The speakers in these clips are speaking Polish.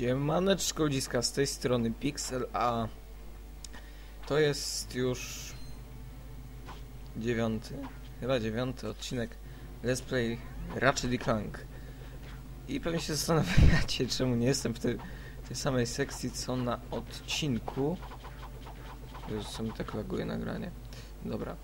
Siemaneczko ludziska, z tej strony Pixel, a to jest już chyba dziewiąty odcinek Let's Play Ratchet & Clank. I pewnie się zastanawiacie, czemu nie jestem w tej samej sekcji co na odcinku. Już mi tak laguje nagranie. Dobra.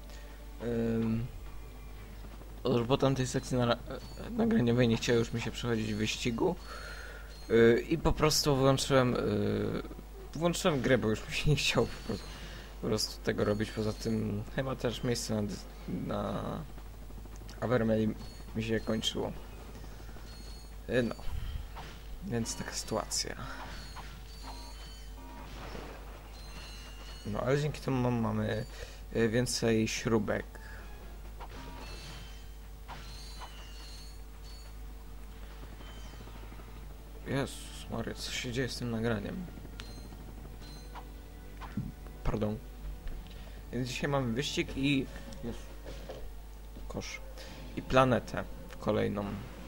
Otóż po tamtej sekcji nagraniowej nie chciało już mi się przechodzić wyścigu. I po prostu włączyłem grę, bo już mi się nie chciało po prostu tego robić. Poza tym chyba też miejsce na Avermeli mi się kończyło. No. Więc taka sytuacja. No, ale dzięki temu mamy więcej śrubek. Jezus Maria, co się dzieje z tym nagraniem? Pardon. Więc dzisiaj mamy wyścig i... kosz. I planetę kolejną.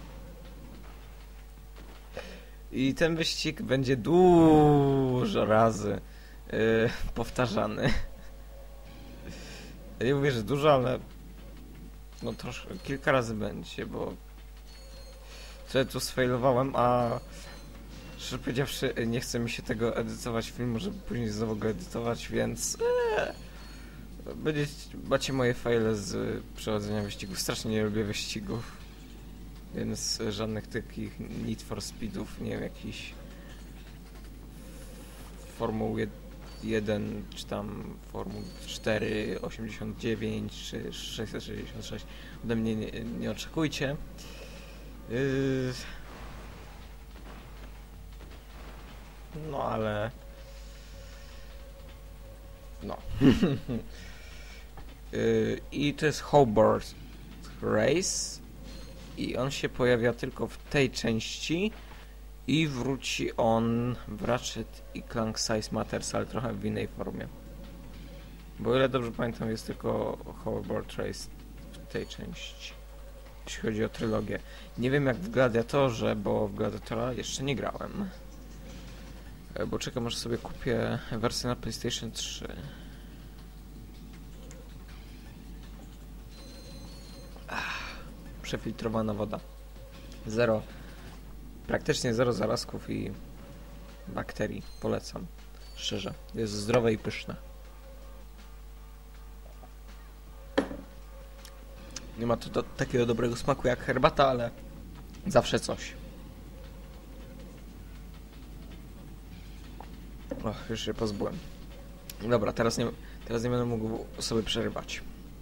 I ten wyścig będzie dużo razy powtarzany. Ja nie mówię, że dużo, ale... no troszkę, kilka razy będzie, bo... trochę tu sfailowałem, a... szczerze powiedziawszy, nie chce mi się tego edytować filmu, żeby później znowu go edytować, więc... macie moje file z przechodzenia wyścigów. Strasznie nie lubię wyścigów. Więc żadnych takich Need for Speedów, nie wiem, jakiś... Formuł 1, czy tam Formuł 4, 89, czy 666. Ode mnie nie oczekujcie. No ale... no. I to jest Hobart Race. I on się pojawia tylko w tej części. I wróci on w Ratchet & Clank Size Matters, ale trochę w innej formie. Bo o ile dobrze pamiętam, jest tylko Hobart Race w tej części. Jeśli chodzi o trylogię. Nie wiem jak w Gladiatorze, bo w Gladiatora jeszcze nie grałem. Bo czekam, aż sobie kupię wersję na PlayStation 3. Przefiltrowana woda. Praktycznie zero zarazków i bakterii. Polecam. Szczerze. Jest zdrowe i pyszne. Nie ma to takiego dobrego smaku jak herbata, ale zawsze coś. Och, już się pozbyłem. Dobra, teraz nie będę mógł sobie przerywać.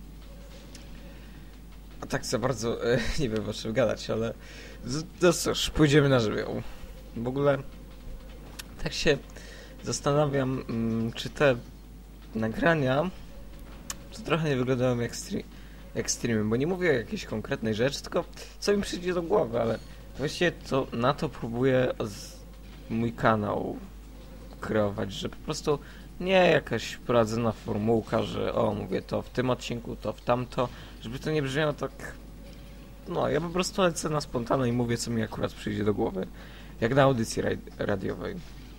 A tak za bardzo nie wiem o czym gadać, ale no cóż, pójdziemy na żywioł. W ogóle tak się zastanawiam, czy te nagrania to trochę nie wyglądają jak streamy, bo nie mówię o jakiejś konkretnej rzeczy, tylko co mi przyjdzie do głowy, ale właściwie to na to próbuję mój kanał kreować, że po prostu nie jakaś prowadzona formułka, że mówię to w tym odcinku, to w tamto, żeby to nie brzmiało tak... no, ja po prostu lecę na spontano i mówię, co mi akurat przyjdzie do głowy. Jak na audycji radiowej.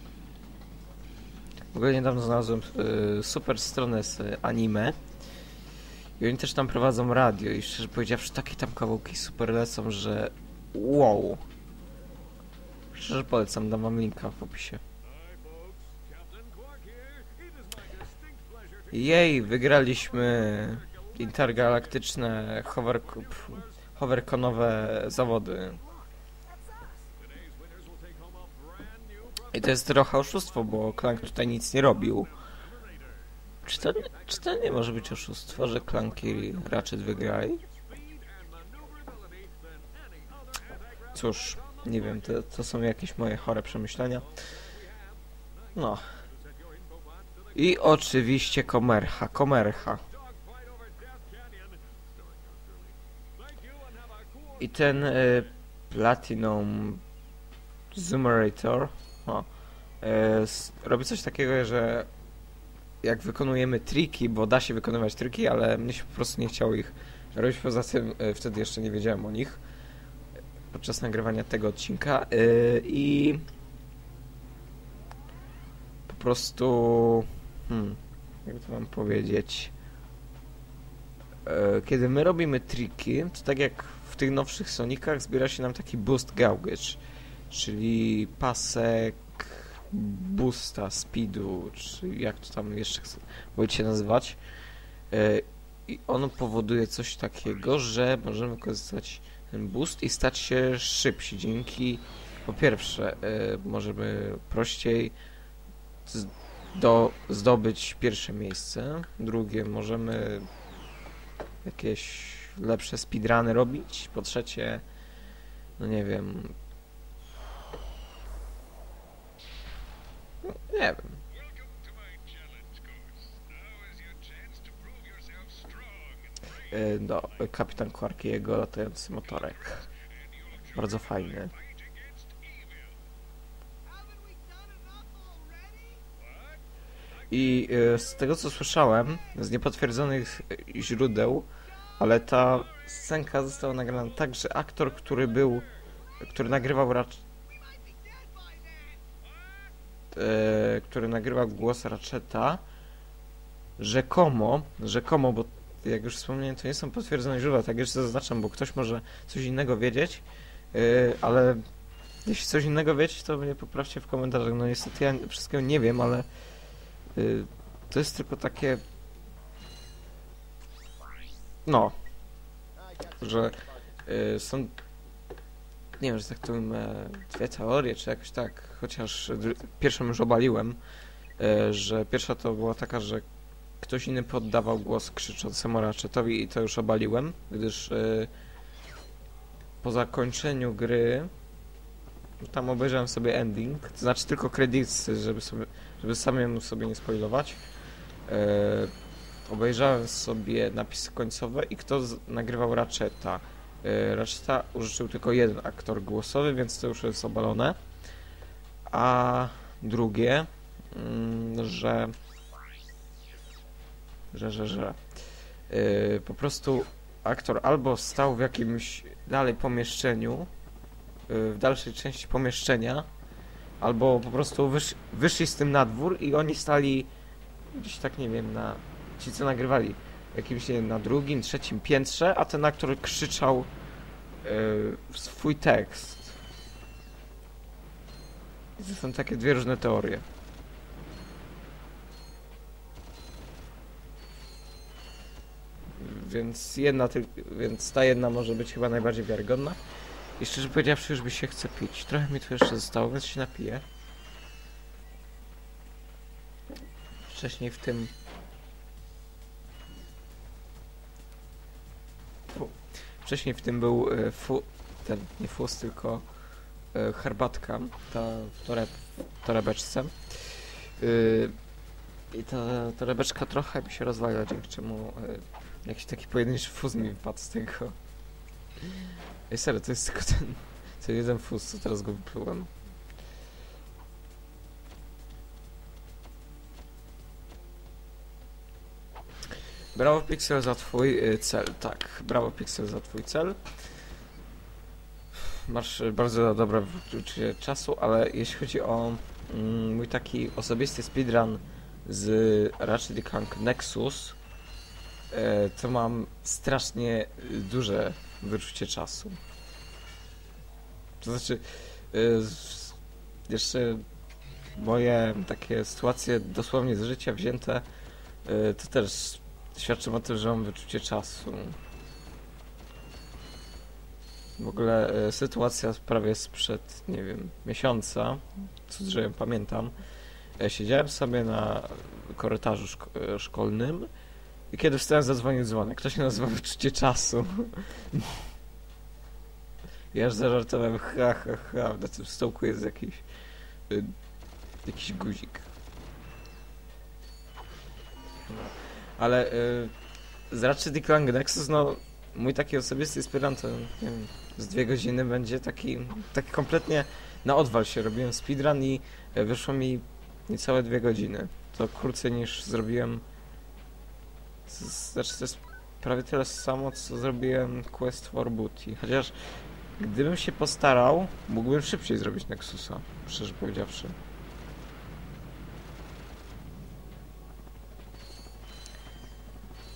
W ogóle niedawno znalazłem super stronę z anime i oni też tam prowadzą radio i szczerze powiedziawszy, takie tam kawałki super lecą, że wow. Szczerze polecam, dam wam linka w opisie. Jej, wygraliśmy intergalaktyczne hoverconowe zawody. I to jest trochę oszustwo, bo Clank tutaj nic nie robił. Czy to nie może być oszustwo, że Clank i Ratchet wygrali? Cóż, nie wiem, to są jakieś moje chore przemyślenia. No. I oczywiście Komercha. I ten Platinum Zoomerator robi coś takiego, że jak wykonujemy triki, bo da się wykonywać triki, ale mnie się po prostu nie chciało ich robić, poza tym wtedy jeszcze nie wiedziałem o nich podczas nagrywania tego odcinka i prostu... jak to mam powiedzieć? Kiedy my robimy triki, to tak jak w tych nowszych Sonicach zbiera się nam taki boost gauge, czyli pasek boosta, speedu, czy jak to tam jeszcze wolicie nazywać. I on powoduje coś takiego, że możemy wykorzystać ten boost i stać się szybsi. Dzięki, po pierwsze, możemy prościej zdobyć pierwsze miejsce. Drugie, możemy jakieś lepsze speedruny robić. Po trzecie, no nie wiem. Nie wiem. No, kapitan Quark i jego latający motorek. Bardzo fajny. I z tego co słyszałem, z niepotwierdzonych źródeł, ale ta scenka została nagrana tak, że aktor, który nagrywał głos Ratcheta, rzekomo, bo jak już wspomniałem, to nie są potwierdzone źródła, tak jeszcze zaznaczam, bo ktoś może coś innego wiedzieć, ale jeśli coś innego wiecie, to mnie poprawcie w komentarzach. No niestety ja wszystkiego nie wiem, ale to jest tylko takie... No, że są... Nie wiem, że tak to dwie teorie, czy jakoś tak, chociaż pierwszą już obaliłem, że pierwsza to była taka, że ktoś inny poddawał głos krzyczącemu Ratchetowi i to już obaliłem, gdyż po zakończeniu gry tam obejrzałem sobie ending, to znaczy tylko credits, żeby samemu sobie nie spoilować. Obejrzałem sobie napisy końcowe i kto nagrywał Ratcheta. Ratcheta użyczył tylko jeden aktor głosowy, więc to już jest obalone. A drugie, że po prostu aktor albo stał w jakimś dalej pomieszczeniu, w dalszej części pomieszczenia, albo po prostu wyszli z tym na dwór i oni stali gdzieś tak, nie wiem, ci co nagrywali jakimś, nie wiem, na drugim, trzecim piętrze, a ten aktor krzyczał swój tekst. I to są takie dwie różne teorie. Więc ta jedna może być chyba najbardziej wiarygodna. I szczerze powiedziawszy, już by się chce pić. Trochę mi tu jeszcze zostało, więc się napiję. Wcześniej w tym... Wcześniej w tym był nie fus, tylko herbatka, ta w torebeczce. I ta torebeczka trochę mi się rozwaliła, dzięki czemu jakiś taki pojedynczy fus mi wypadł z tego. Ej, serio, to jest tylko ten jeden fus, co teraz go wyplułem. Brawo Pixel za twój cel, tak, brawo Pixel za twój cel. Masz bardzo dobre wyczucie czasu, ale jeśli chodzi o mój taki osobisty speedrun z Ratchet & Clank Nexus, to mam strasznie duże wyczucie czasu. To znaczy, jeszcze moje takie sytuacje dosłownie z życia wzięte, to też świadczą o tym, że mam wyczucie czasu. W ogóle sytuacja prawie sprzed, nie wiem, miesiąca, co że pamiętam. Siedziałem sobie na korytarzu szkolnym i kiedy wstałem, zadzwonił dzwonek. Ktoś się nazywa wyczucie czasu. Ja aż zażartowałem, na tym stołku jest jakiś guzik. Ale z Ratchet & Clank Nexus, no, mój taki osobisty speedrun to, nie wiem, z 2 godziny będzie taki kompletnie na odwal się robiłem speedrun i wyszło mi niecałe 2 godziny. To krócej niż zrobiłem, znaczy to jest prawie tyle samo, co zrobiłem Quest for Booty. Chociaż gdybym się postarał, mógłbym szybciej zrobić Nexusa, szczerze powiedziawszy.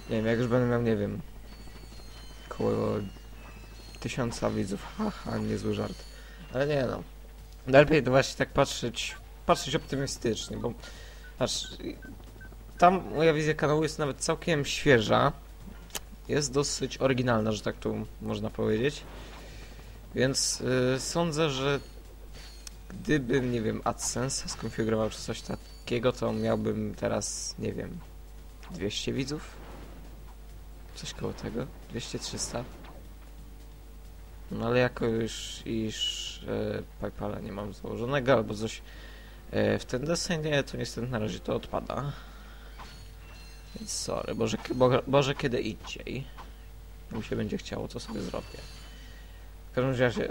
Nie wiem, jak już będę miał, nie wiem, koło 1000 widzów, haha, niezły żart. Ale nie no, lepiej to właśnie tak patrzeć optymistycznie, bo aż tam moja wizja kanału jest nawet całkiem świeża, jest dosyć oryginalna, że tak tu można powiedzieć, więc sądzę, że gdybym, nie wiem, AdSense skonfigurował czy coś takiego, to miałbym teraz, nie wiem, 200 widzów? Coś koło tego? 200-300? No ale jako już iż PayPala nie mam założonego albo coś w ten desenie, to niestety na razie to odpada. Więc sorry, Boże kiedy indziej. Mi się będzie chciało, to sobie zrobię. W każdym razie,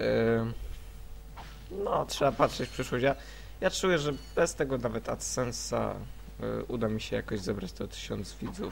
no trzeba patrzeć w przyszłość. Ja czuję, że bez tego nawet AdSense'a uda mi się jakoś zebrać to 1000 widzów.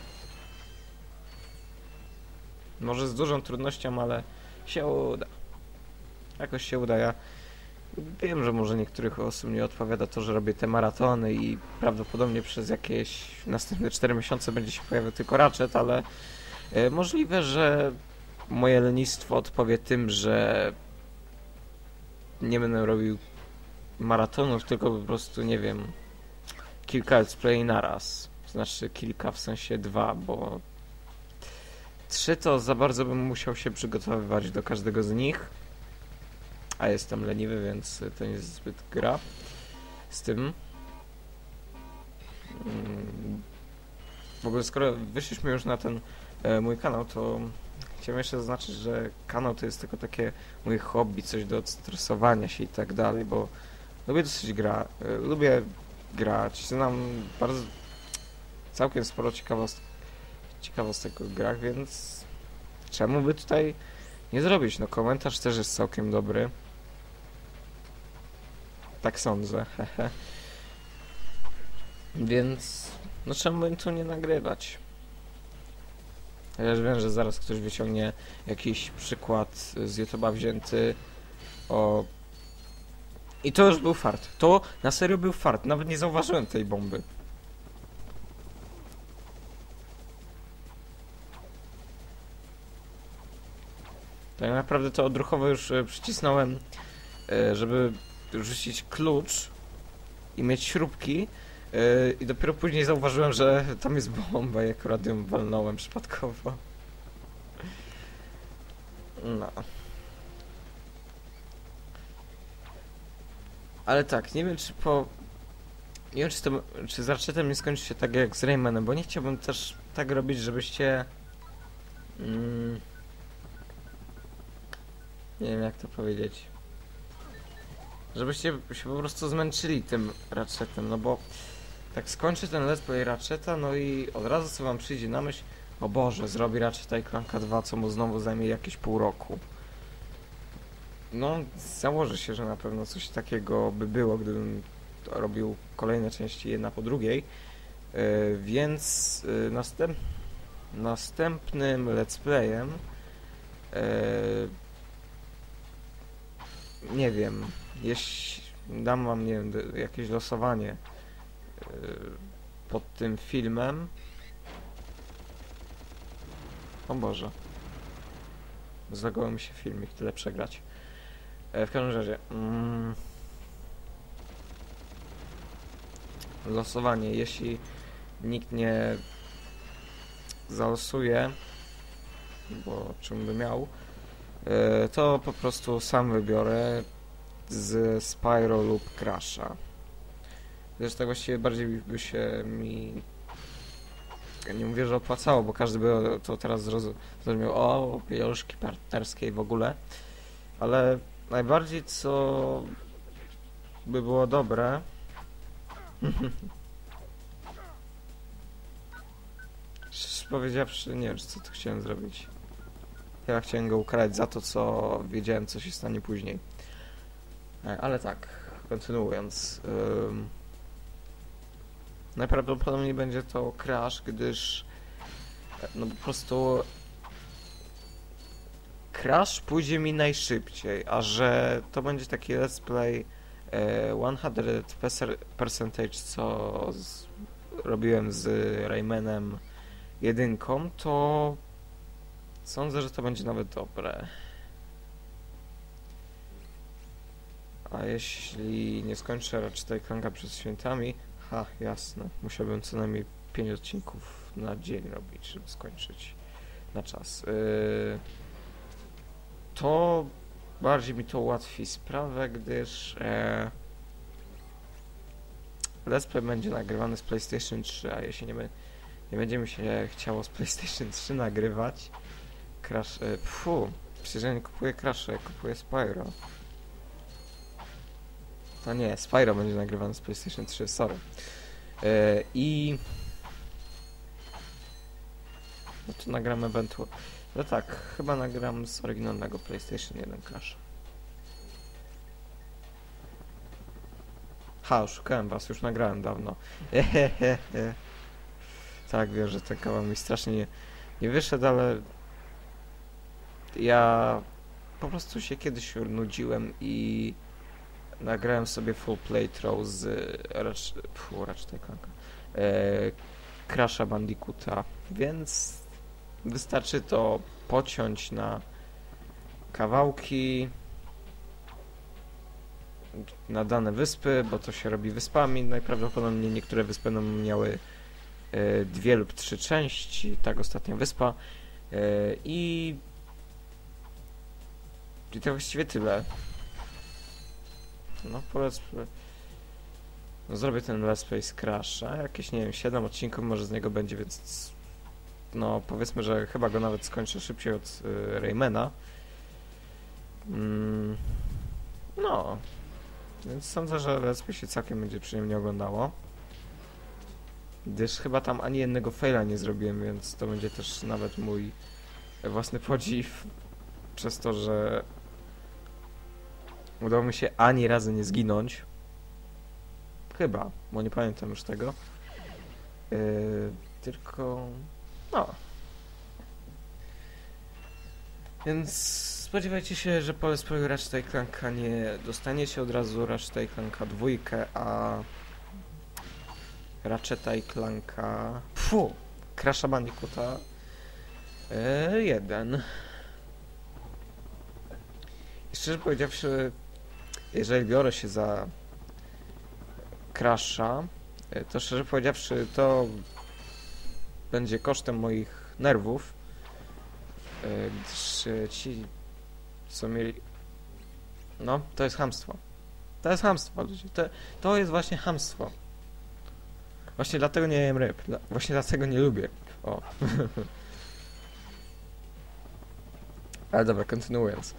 Może z dużą trudnością, ale się uda. Jakoś się uda. Ja wiem, że może niektórych osób nie odpowiada to, że robię te maratony i prawdopodobnie przez jakieś następne 4 miesiące będzie się pojawiał tylko Ratchet, ale możliwe, że moje lenistwo odpowie tym, że nie będę robił maratonów, tylko po prostu, nie wiem, kilka let's play naraz. Znaczy kilka, w sensie 2, bo 3 to za bardzo bym musiał się przygotowywać do każdego z nich. A jestem leniwy, więc to nie jest zbyt gra z tym. W ogóle skoro wyszliśmy już na ten mój kanał, to chciałem jeszcze zaznaczyć, że kanał to jest tylko takie moje hobby, coś do odstresowania się i tak dalej, bo lubię dosyć lubię grać, znam bardzo całkiem sporo ciekawostek o grach, więc czemu by tutaj nie zrobić? No komentarz też jest całkiem dobry. Tak sądzę, hehe. Więc no czemu bym tu nie nagrywać? Chociaż wiem, że zaraz ktoś wyciągnie jakiś przykład z YouTube'a wzięty o... I to już był fart. To na serio był fart. Nawet nie zauważyłem tej bomby. Tak naprawdę to odruchowo już przycisnąłem, żeby rzucić klucz i mieć śrubki. I dopiero później zauważyłem, że tam jest bomba i akurat ją walnąłem przypadkowo. No. Ale tak, nie wiem czy Nie wiem czy z Ratchetem nie skończy się tak jak z Raymanem, bo nie chciałbym też tak robić, żebyście... nie wiem jak to powiedzieć. Żebyście się po prostu zmęczyli tym Ratchetem, no bo tak skończy ten let's play Ratcheta, no i od razu co wam przyjdzie na myśl, o Boże, zrobi Ratcheta i Clanka 2, co mu znowu zajmie jakieś pół roku. No, założę się, że na pewno coś takiego by było, gdybym robił kolejne części jedna po drugiej, więc następnym let's playem nie wiem, jeśli dam wam, nie wiem, jakieś losowanie pod tym filmem. O Boże. Zagował mi się filmik, tyle przegrać. W każdym razie. Losowanie. Jeśli nikt nie zalosuje, bo czym by miał, to po prostu sam wybiorę z Spyro lub Crasha. Zresztą tak właściwie bardziej by się mi... nie mówię, że opłacało, bo każdy by to teraz zrozumiał, o, pieniążki partnerskie i w ogóle. Ale najbardziej co by było dobre... Szczerze powiedziawszy, nie wiem, co tu chciałem zrobić. Ja chciałem go ukarać za to, co wiedziałem, co się stanie później. Ale tak, kontynuując. Najprawdopodobniej będzie to Crash, gdyż no po prostu Crash pójdzie mi najszybciej, a że to będzie taki let's play 100% co robiłem z Raymanem jedynką, to sądzę, że to będzie nawet dobre. A jeśli nie skończę Ratchet & Clanka przed świętami, jasne, musiałbym co najmniej 5 odcinków na dzień robić, żeby skończyć na czas. To bardziej mi to ułatwi sprawę, gdyż Let's Play będzie nagrywany z PlayStation 3, a jeśli nie będzie mi się chciało z PlayStation 3 nagrywać, przecież ja nie kupuję Crash'a, ja kupuję Spyro. To nie, Spyro będzie nagrywany z PlayStation 3, sorry. No to nagram ewentualnie. No tak, chyba nagram z oryginalnego PlayStation 1 Crash. Oszukałem was, już nagrałem dawno. Tak, wiem, że ten kawał mi strasznie nie wyszedł, ale ja po prostu się kiedyś nudziłem i nagrałem sobie full playthrough z Ratchet & Clanka. Crash'a Bandicoota, więc wystarczy to pociąć na kawałki na dane wyspy, bo to się robi wyspami. Najprawdopodobniej niektóre wyspy będą miały 2 lub 3 części, tak ostatnia wyspa. I to właściwie tyle. No powiedzmy, zrobię ten Let's Play z Crash'a, jakieś nie wiem, 7 odcinków może z niego będzie, więc no powiedzmy, że chyba go nawet skończę szybciej od Raymana. No, więc sądzę, że Let's Play się całkiem będzie przyjemnie oglądało. Gdyż chyba tam ani jednego faila nie zrobiłem, więc to będzie też nawet mój własny podziw przez to, że udało mi się ani razu nie zginąć. Chyba, bo nie pamiętam już tego. Tylko... no. Więc spodziewajcie się, że po Let's Playu Ratchet & Clanka nie dostaniecie od razu Ratchet & Clanka 2, a Ratchet & Clanka... Crash'a Bandicoota 1. I szczerze powiedziawszy, jeżeli biorę się za Crash'a, to szczerze powiedziawszy to będzie kosztem moich nerwów, gdyż ci, co mieli... No, to jest chamstwo. To jest chamstwo, ludzie. To jest właśnie chamstwo. Właśnie dlatego nie jem ryb. Właśnie dlatego nie lubię ryb. O. Ale dobra, kontynuując.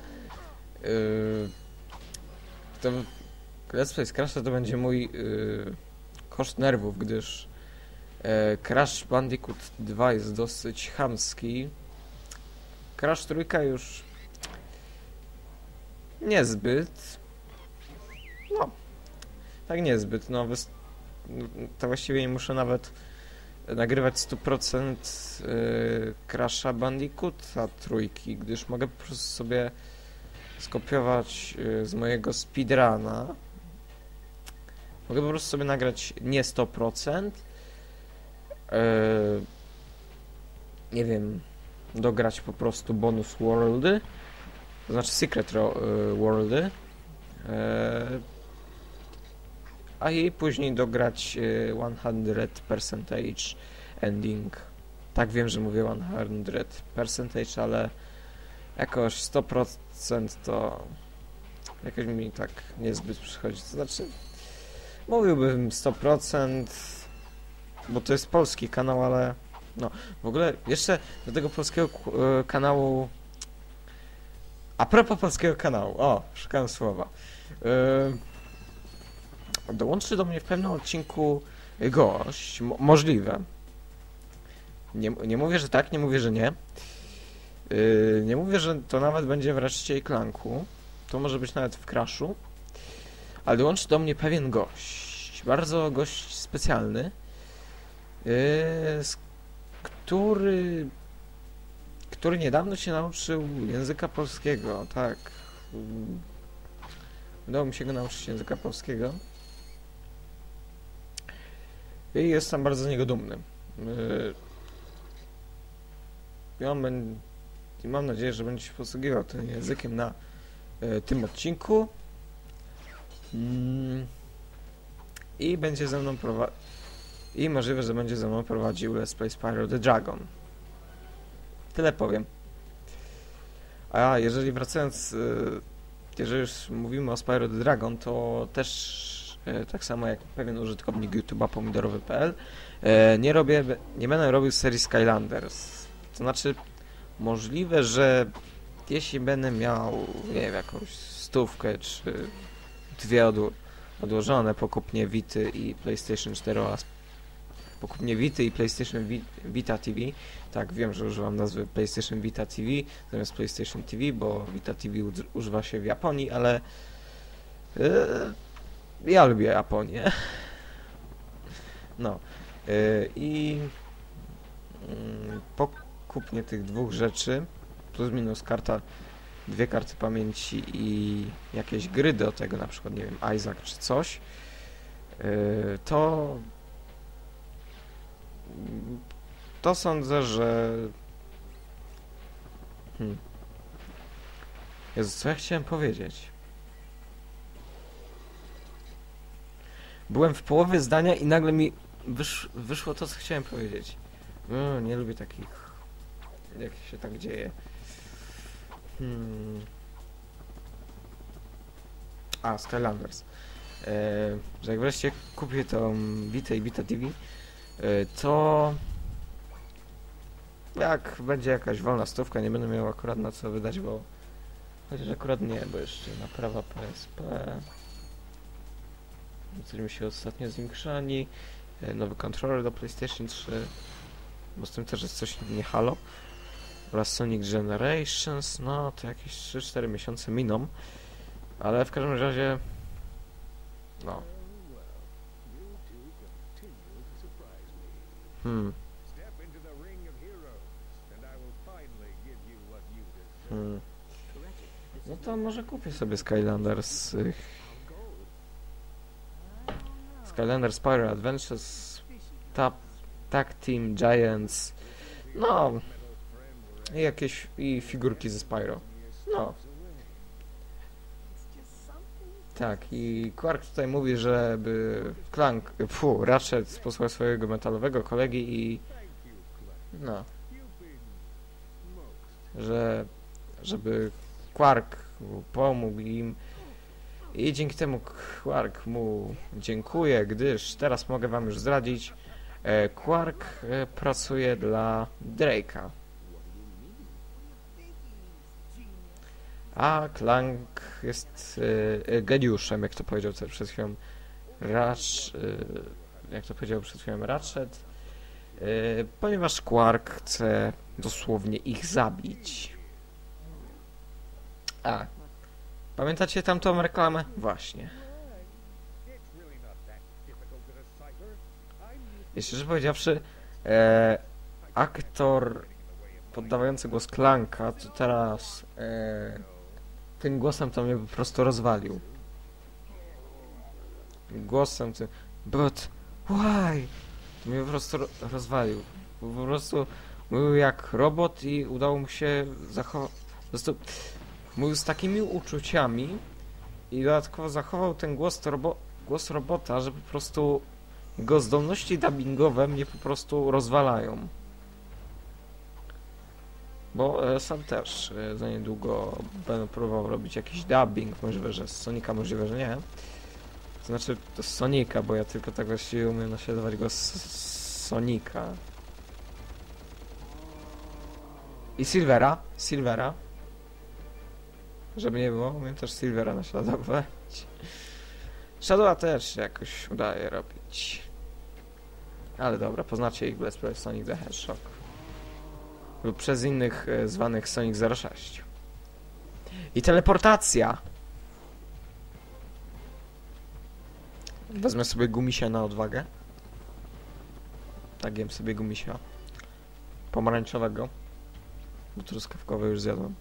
To Let's Play z Crash'a to będzie mój koszt nerwów, gdyż Crash Bandicoot 2 jest dosyć chamski. Crash 3 już niezbyt. No, tak niezbyt. No, to właściwie nie muszę nawet nagrywać 100% Crash'a Bandicoota 3, gdyż mogę po prostu sobie skopiować z mojego speedruna. Mogę po prostu sobie nagrać nie 100%. Nie wiem, dograć po prostu bonus worldy, to znaczy secret worldy, a jej później dograć 100% ending. Tak, wiem, że mówię 100%, ale jakoś 100% to jakoś mi tak niezbyt przychodzi. To znaczy, mówiłbym 100%, bo to jest polski kanał, ale no, w ogóle jeszcze do tego polskiego kanału, a propos polskiego kanału, szukałem słowa, dołączy do mnie w pewnym odcinku gość, możliwe, nie mówię, że tak, nie mówię, że nie, nie mówię, że to nawet będzie w Ratchetie & Clanku, to może być nawet w Crashu, ale dołączy do mnie pewien gość, bardzo gość specjalny, który niedawno się nauczył języka polskiego, tak. Udało mi się go nauczyć języka polskiego. I jestem bardzo z niego dumny. I mam nadzieję, że będzie się posługiwał tym językiem na tym odcinku. I będzie ze mną i możliwe, że będzie ze mną prowadził Let's Play Spyro the Dragon. Tyle powiem. A jeżeli wracając, jeżeli już mówimy o Spyro the Dragon, to też tak samo jak pewien użytkownik YouTube'a pomidorowy.pl nie będę robił serii Skylanders. To znaczy możliwe, że jeśli będę miał, nie wiem, jakąś 100 czy 2 odłożone po kupnie Vity i PlayStation 4 oraz po kupnie Vity i PlayStation Vita TV. Tak, wiem, że używam nazwy PlayStation Vita TV zamiast PlayStation TV, bo Vita TV używa się w Japonii, ale ja lubię Japonię. No. I po kupnie tych 2 rzeczy, plus minus karta, 2 karty pamięci i jakieś gry do tego, na przykład, nie wiem, Isaac czy coś, to sądzę, że... Jezu, co ja chciałem powiedzieć? Byłem w połowie zdania i nagle mi wyszło to, co chciałem powiedzieć. Nie lubię takich... jak się tak dzieje. Skylanders. Że jak wreszcie kupię tą Vita i Vita TV, to jak będzie jakaś wolna stówka, nie będę miał akurat na co wydać, bo chociaż akurat nie, bo jeszcze naprawa PSP, coś się ostatnio zwiększani, nowy kontroler do PlayStation 3, bo z tym też jest coś nie halo, oraz Sonic Generations, no to jakieś 3-4 miesiące miną, ale w każdym razie no. No to może kupię sobie Skylanders. Skylanders Spyro Adventures, Tag Team Giants, no i jakieś figurki ze Spyro. No. Tak, i Quark tutaj mówi, żeby Ratchet posłał swojego metalowego kolegi i no, żeby Quark pomógł im i dzięki temu Quark mu dziękuję, gdyż teraz mogę wam już zdradzić, Quark pracuje dla Drake'a. A Clank jest geniuszem, jak to powiedział przed chwilą Ratchet, ponieważ Quark chce dosłownie ich zabić. Pamiętacie tamtą reklamę? Właśnie. I szczerze powiedziawszy, aktor poddawający głos Clanka, to teraz tym głosem to mnie po prostu rozwalił. Głosem tym, but why? To mnie po prostu rozwalił. Po prostu mówił jak robot i udało mu się zachować. Po prostu mówił z takimi uczuciami i dodatkowo zachował ten głos robota, że po prostu jego zdolności dubbingowe mnie po prostu rozwalają. Bo sam też za niedługo będę próbował robić jakiś dubbing, możliwe, że z Sonika, możliwe, że nie. To znaczy to z Sonika, bo ja tylko tak właściwie umiem naśladować go z Sonika. I Silvera. Żeby nie było, umiem też Silvera naśladować. Shadowa też jakoś udaje robić. Ale dobra, poznacie ich w Let's Play Sonic the Hedgehog. Lub przez innych zwanych Sonic 06. I teleportacja! Wezmę sobie gumisia na odwagę. Tak, jem sobie gumisia. Pomarańczowego. Bo truskawkowy już zjadłem.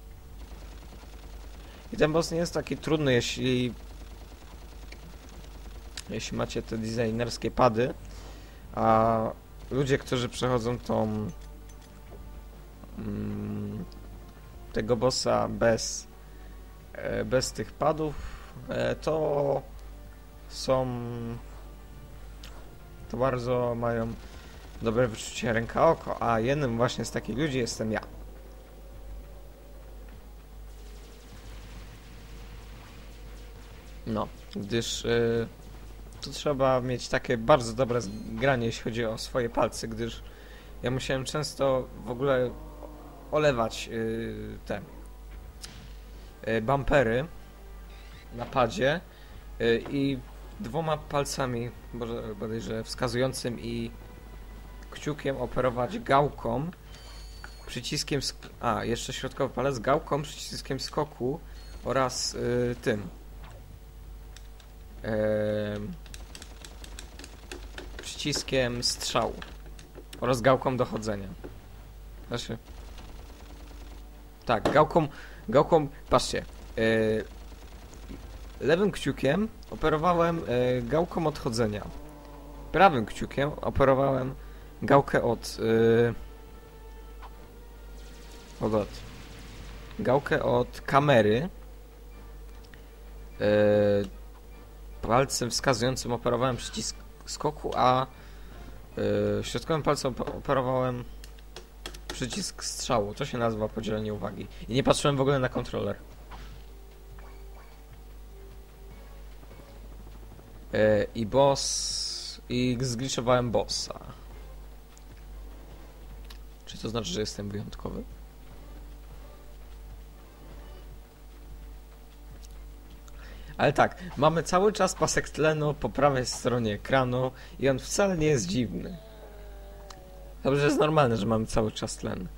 I ten boss nie jest taki trudny, jeśli macie te designerskie pady, a ludzie, którzy przechodzą tą tego bossa bez tych padów, to bardzo mają dobre wyczucie ręka-oko, a jednym właśnie z takich ludzi jestem ja. No, gdyż tu trzeba mieć takie bardzo dobre zgranie, jeśli chodzi o swoje palce, gdyż ja musiałem często w ogóle olewać te bumpery na padzie i dwoma palcami, bodajże wskazującym i kciukiem operować gałką, przyciskiem, jeszcze środkowy palec, gałką, przyciskiem skoku oraz tym przyciskiem strzału oraz gałką dochodzenia. Znaczy, tak, gałką, patrzcie, lewym kciukiem operowałem gałką odchodzenia, prawym kciukiem operowałem gałkę gałkę od kamery, palcem wskazującym operowałem przycisk skoku, a środkowym palcem operowałem przycisk strzału. To się nazywa podzielenie uwagi. I nie patrzyłem w ogóle na kontroler. I zgliczowałem bossa. Czy to znaczy, że jestem wyjątkowy? Ale tak, mamy cały czas pasek tlenu po prawej stronie ekranu i on wcale nie jest dziwny. Dobrze, jest normalne, że mamy cały czas tlen.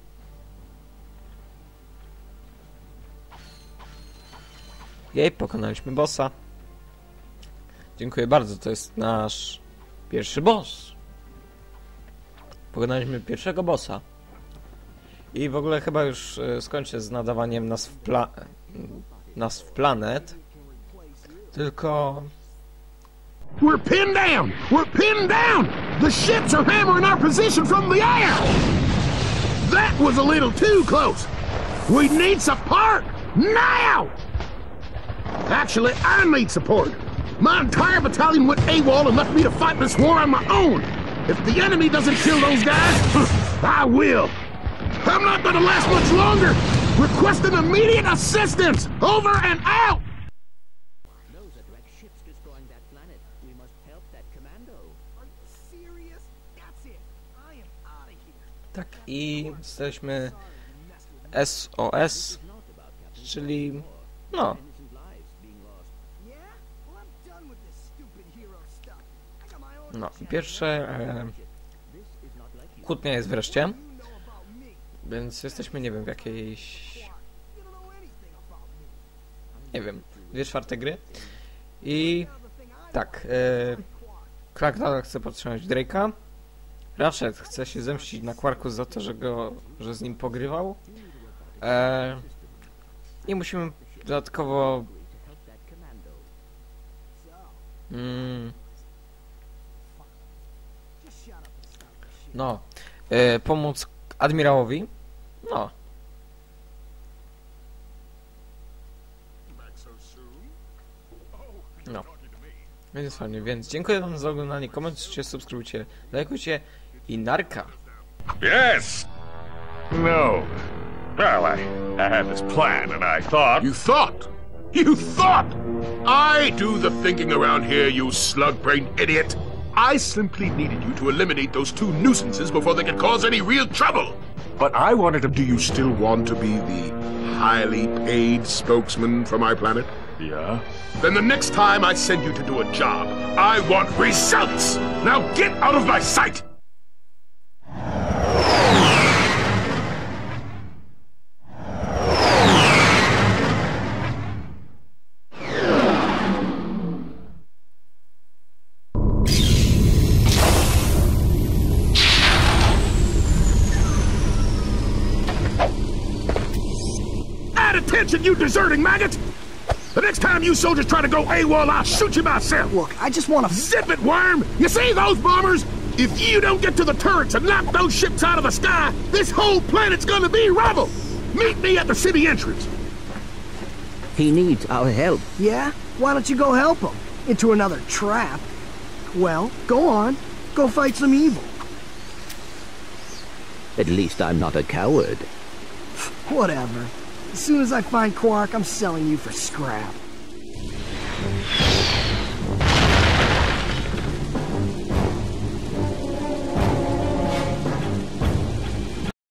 Jej, pokonaliśmy bossa. Dziękuję bardzo, to jest nasz pierwszy boss. Pokonaliśmy pierwszego bossa. I w ogóle chyba już skończę z nadawaniem nas w planet. Tylko... We're pinned down! We're pinned down! The ships are hammering our position from the air! That was a little too close! We need support! Now! Actually, I need support! My entire battalion went AWOL and left me to fight this war on my own! If the enemy doesn't kill those guys, I will! I'm not gonna last much longer! Requesting immediate assistance! Over and out! Tak, i jesteśmy SOS, czyli no. No, pierwsze kłótnia jest wreszcie, więc jesteśmy, nie wiem, w jakiejś, nie wiem, 2/4 gry i tak, Crackdown chce podtrzymać Drake'a, Ratchet chce się zemścić na Quarku za to, że z nim pogrywał i musimy dodatkowo pomóc admirałowi. No. Więc fajnie, więc dziękuję wam za oglądanie, komentujcie, subskrybujcie, lajkujcie i narka. Yes! No. Well, I had this plan and I thought... You thought? You thought! I do the thinking around here, you slug-brained idiot! I simply needed you to eliminate those two nuisances before they could cause any real trouble! But I wanted to... Do you still want to be the highly paid spokesman for my planet? Yeah? Then the next time I send you to do a job, I want results! Now get out of my sight! Attention, you deserting maggot! The next time you soldiers try to go AWOL, I'll shoot you myself! Look, I just want to... Zip it, worm! You see those bombers? If you don't get to the turrets and knock those ships out of the sky, this whole planet's gonna be rubble! Meet me at the city entrance. He needs our help. Yeah? Why don't you go help him? Into another trap. Well, go on. Go fight some evil. At least I'm not a coward. Whatever. As soon as I find Quark, I'm selling you for scrap.